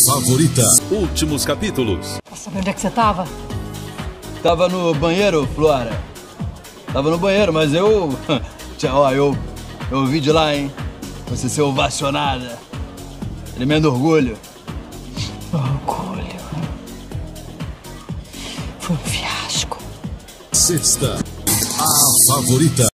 Favorita. Últimos capítulos. Pra saber onde é que você tava? Tava no banheiro, Flora. Tava no banheiro, mas eu... Ó, eu ouvi de lá, hein? Você ser ovacionada. Tremendo orgulho. Orgulho. Foi um fiasco. Sexta. A Favorita.